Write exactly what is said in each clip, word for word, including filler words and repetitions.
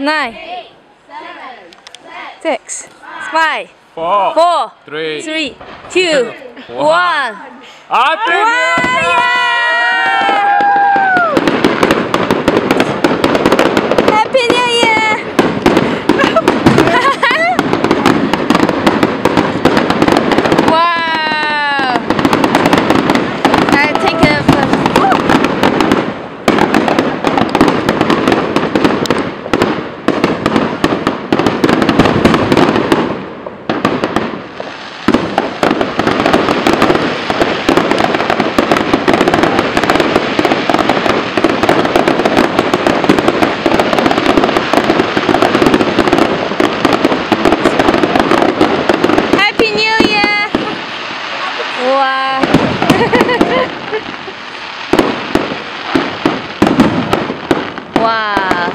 nine, six, five, Four, four, three, three, two, one. Happy New Year! Happy New Year! Wow! I take a Wow. Wow.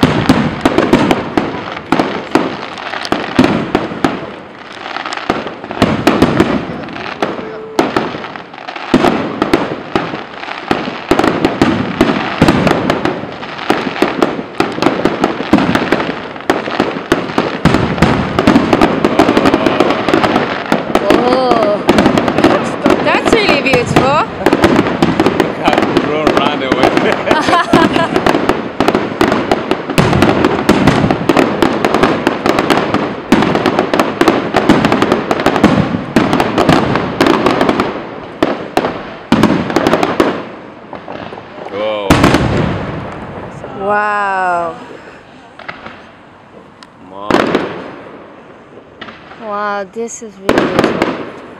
Beautiful. Got thrown around away. Whoa. Wow. Mom. Wow, this is really beautiful.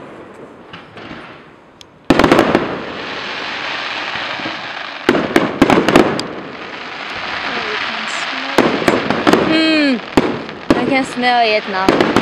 Mmm, I can smell it now.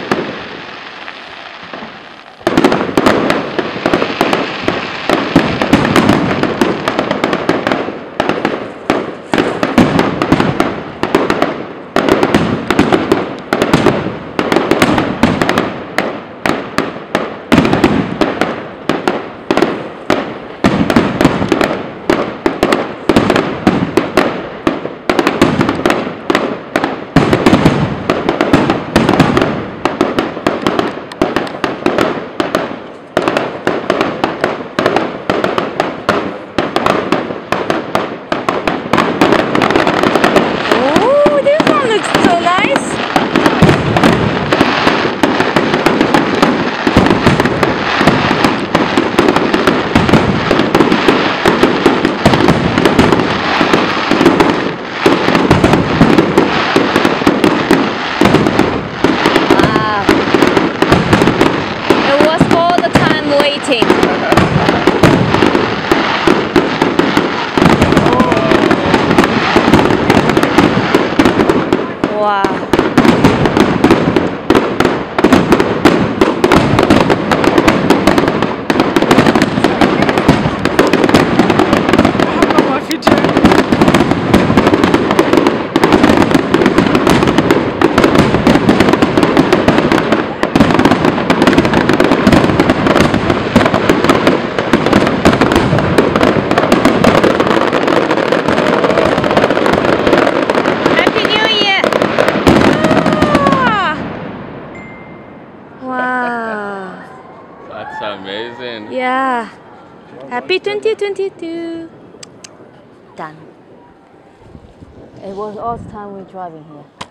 Waiting. Wow. Wow. That's amazing. Yeah. Happy twenty twenty-two. Done. It was all the time we're driving here.